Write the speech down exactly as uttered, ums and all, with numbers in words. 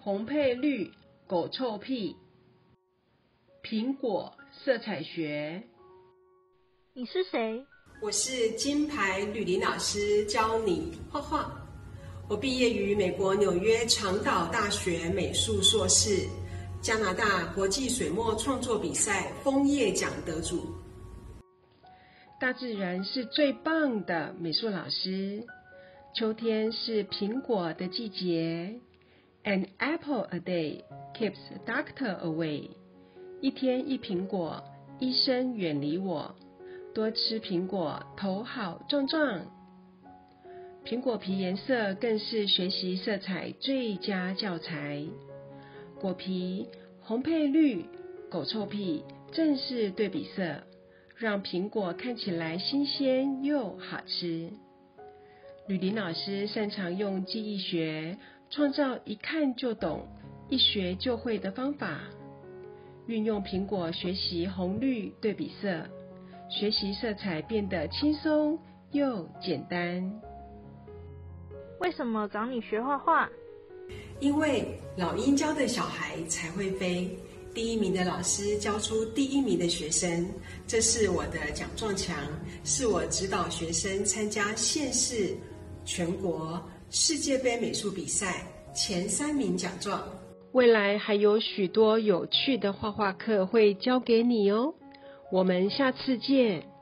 红配绿，狗臭屁。苹果色彩学。 你是谁？ 我是金牌吕林老师，教你画画。我毕业于美国纽约长岛大学美术硕士，加拿大国际水墨创作比赛枫叶奖得主。 大自然是最棒的美术老师。秋天是苹果的季节。An apple a day keeps doctor away. 一天一苹果，医生远离我。多吃苹果，头好壮壮。苹果皮颜色更是学习色彩最佳教材。果皮红配绿，狗臭屁，正是对比色，让苹果看起来新鲜又好吃。吕林老师擅长用记忆学，创造一看就懂、一学就会的方法，运用苹果学习红绿对比色，学习色彩变得轻松又简单。 为什么找你学画画？ 因为老鹰教的小孩才会飞，第一名的老师教出第一名的学生，这是我的奖状墙，是我指导学生参加县市、全国、世界杯美术比赛前三名奖状。 未来还有许多有趣的画画课会教给你哦，我们下次见。